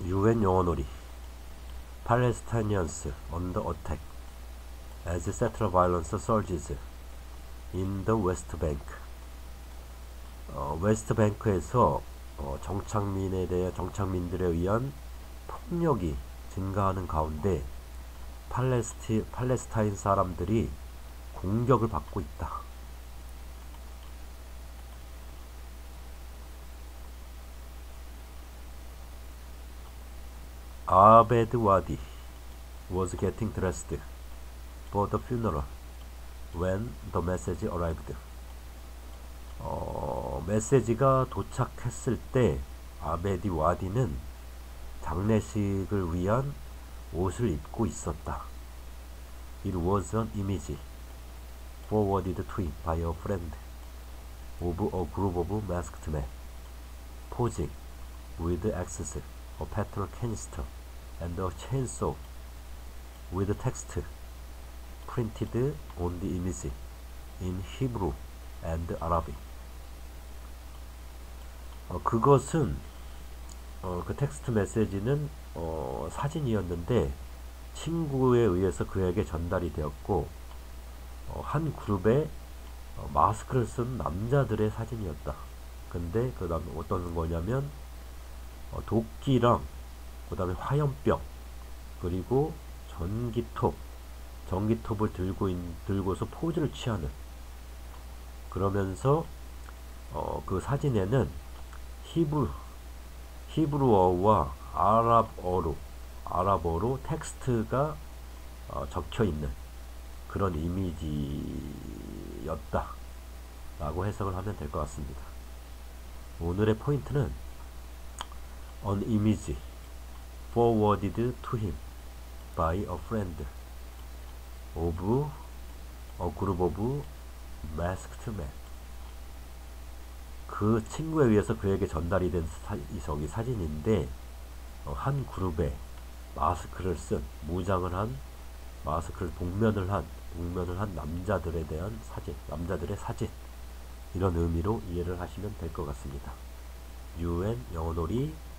UN 영어놀이 Palestinians under attack as settler violence surges in the West Bank. 웨스트뱅크에서 정착민들에 의한 폭력이 증가하는 가운데 팔레스타인 사람들이 공격을 받고 있다. 아베드 와디 was getting dressed for the funeral when the message arrived. 메시지가 도착했을 때 아베디 와디는 장례식을 위한 옷을 입고 있었다. It was an image forwarded to him by a friend of a group of masked men posing with axes, a petrol canister, and a chainsaw, with text printed on the image in Hebrew and Arabic. 그것은 그 텍스트 메시지는 사진이었는데 친구에 의해서 그에게 전달이 되었고 한 그룹의 마스크를 쓴 남자들의 사진이었다. 근데 그 다음에 어떤 거냐면 도끼랑 그 다음에 화염병 그리고 전기톱을 들고서 포즈를 취하는, 그러면서 그 사진에는 히브루어와 아랍어로 텍스트가 적혀 있는 그런 이미지였다 라고 해석을 하면 될 것 같습니다. 오늘의 포인트는 an image forwarded to him by a friend of a group of masked men. 그 친구에 의해서 그에게 전달이 된 사진인데 한 그룹의 마스크를 쓴, 무장을 한, 복면을 한 남자들에 대한 사진, 남자들의 사진, 이런 의미로 이해를 하시면 될 것 같습니다. UN 영어놀이